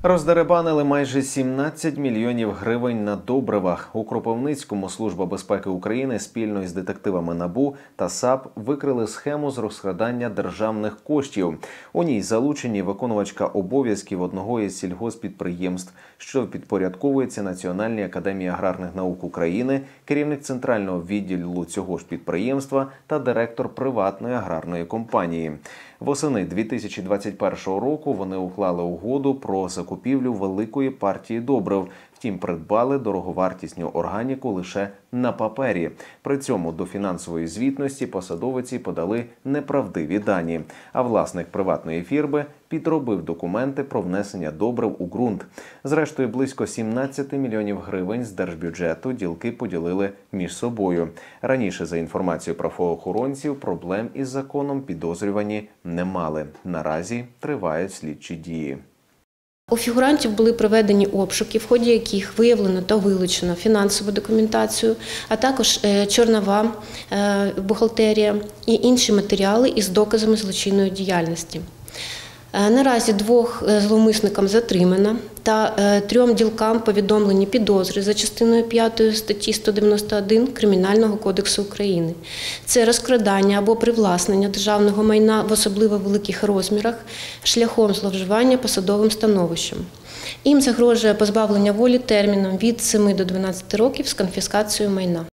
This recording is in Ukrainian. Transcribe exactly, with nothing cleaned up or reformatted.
Роздеребанили майже сімнадцять мільйонів гривень на добривах. У Кропивницькому Служба безпеки України спільно із детективами НАБУ та САП викрили схему з розкрадання державних коштів. У ній залучені виконувачка обов'язків одного із сільгосппідприємств, що підпорядковується Національній академії аграрних наук України, керівник центрального відділу цього ж підприємства та директор приватної аграрної компанії. Восени дві тисячі двадцять першого року вони уклали угоду про закупівлю великої партії добрив. Втім, придбали дороговартісну органіку лише на папері. При цьому до фінансової звітності посадовиці подали неправдиві дані. А власник приватної фірми підробив документи про внесення добрив у ґрунт. Зрештою, близько сімнадцять мільйонів гривень з держбюджету ділки поділили між собою. Раніше, за інформацією правоохоронців, проблем із законом підозрювані не мали. Наразі тривають слідчі дії. У фігурантів були проведені обшуки, в ході яких виявлено та вилучено фінансову документацію, а також чорнова бухгалтерія і інші матеріали із доказами злочинної діяльності. Наразі двох зловмисникам затримано та трьом ділкам повідомлені підозри за частиною п'ятої статті сто дев'яносто один Кримінального кодексу України. Це розкрадання або привласнення державного майна в особливо великих розмірах шляхом зловживання посадовим становищем. Їм загрожує позбавлення волі терміном від семи до дванадцяти років з конфіскацією майна.